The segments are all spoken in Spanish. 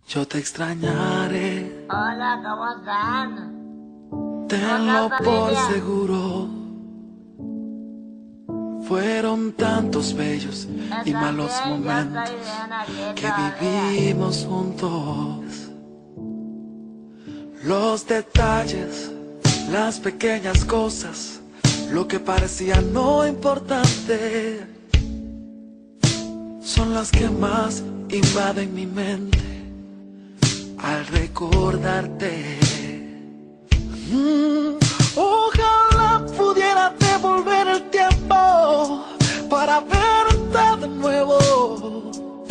Yo te extrañaré. Hola, ¿cómo están? Tenlo por seguro. Fueron tantos bellos y malos momentos que vivimos juntos. Los detalles, las pequeñas cosas, lo que parecía no importante, son las que más invaden mi mente al recordarte. Ojalá pudiera devolver el tiempo para verte de nuevo,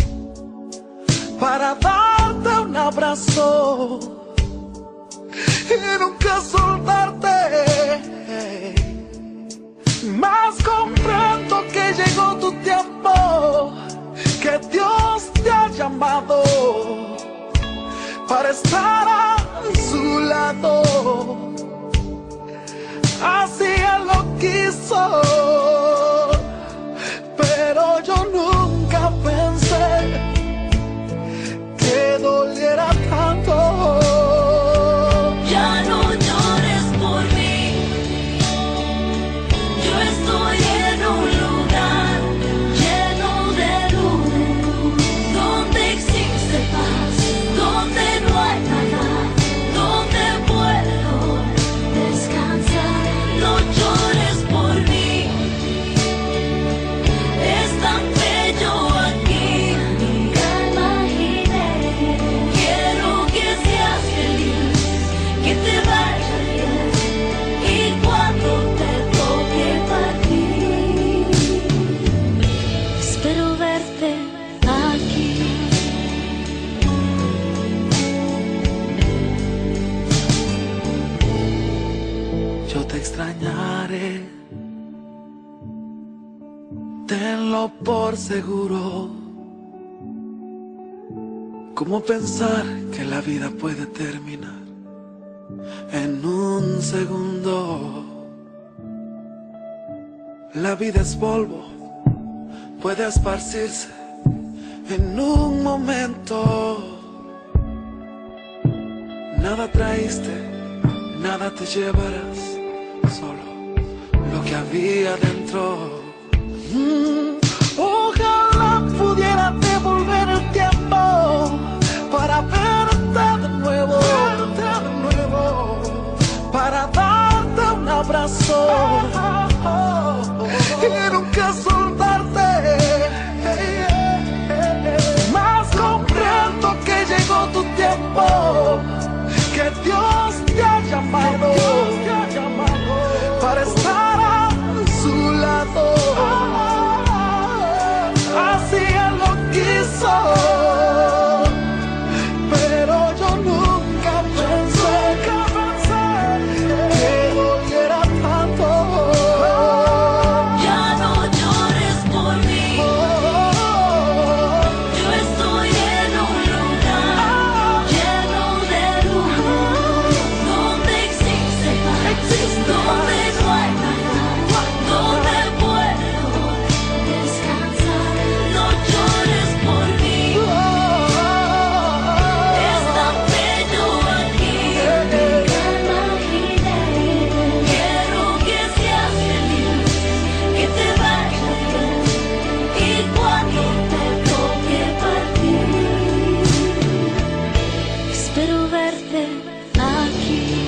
para darte un abrazo y nunca soltarte. Mas comprendo que llegó tu tiempo, que Dios te ha llamado para estar a su lado. Así Él lo quiso, pero yo nunca pensé que doliera tanto. Ya no llores por mí, yo estoy en un lugar lleno de luz, donde existe paz, donde no hay nada, donde puedo descansar. No llores por mí, es tan bello aquí, nunca imaginé. Quiero que seas feliz, que te vaya bien, y cuando te toque partir, espero verte aquí. Yo te extrañaré, tenlo por seguro. ¿Cómo pensar que la vida puede terminar en un segundo? La vida es polvo, puede esparcirse en un momento. Nada traíste, nada te llevarás, solo lo que había dentro. Ojalá pudiera devolver el tiempo para verte de nuevo, para darte un abrazo y nunca soltarte. Mas comprendo que llegó tu tiempo, que Dios te ha llamado para estar a su lado. Así Él lo quiso, pero yo nunca pensé que doliera tanto. Ya no llores por mí, yo estoy en un lugar lleno de luz, donde existe paz, donde no hay nada, donde puedo descansar. No llores por mí, es tan bello aquí, nunca imaginé. Quiero que seas feliz, que te vaya bien, y cuando te toque partir, espero verte aquí.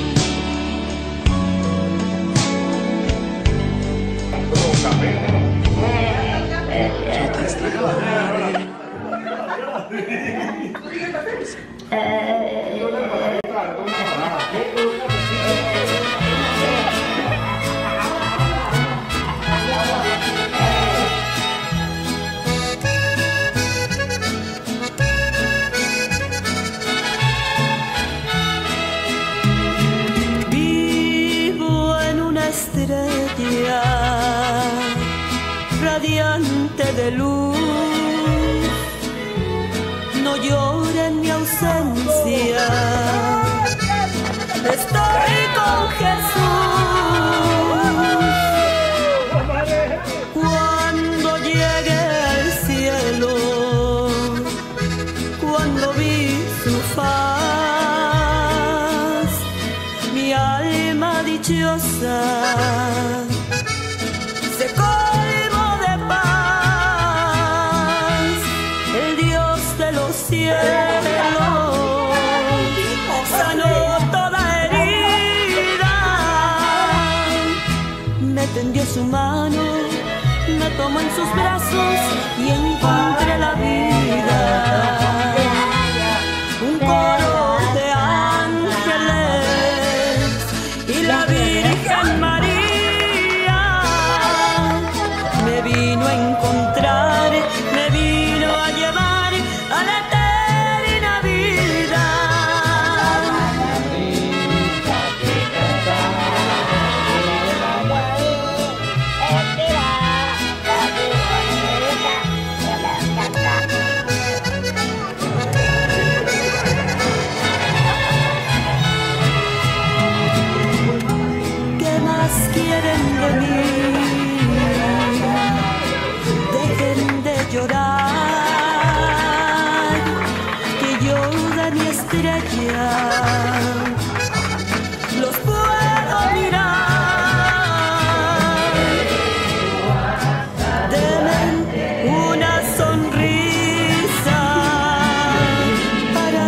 Yo te extrañaré. Vivo en una estrella radiante de luz, no llore en mi ausencia, estoy con Jesús. Cuando llegue al cielo, cuando vi su sonrisa se colmó de paz el Dios de los cielos, sanó toda herida, me tendió su mano, me tomó en sus brazos y encontré la vida. Un coro de ángeles y la Virgen María me vino a encontrar, me vino a llevar a la eterna vida. ¿Qué más quieren de mí? Dejen de llorar, que yo de mi estrella los puedo mirar. Denme una sonrisa para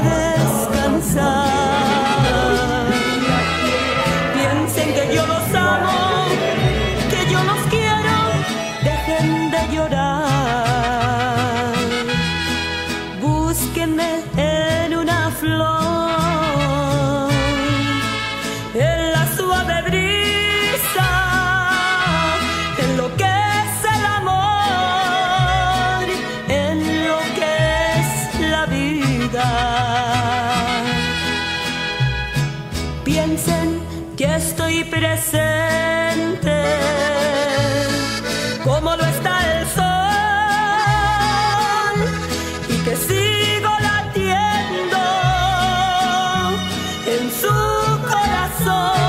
descansar. Piensen que yo los amo, que yo los quiero, dejen de llorar. Búsquenme en una flor, en la suave brisa, en lo que es el amor, en lo que es la vida. Piensen que estoy presente, como lo está el sol, y que sigo latiendo en su corazón.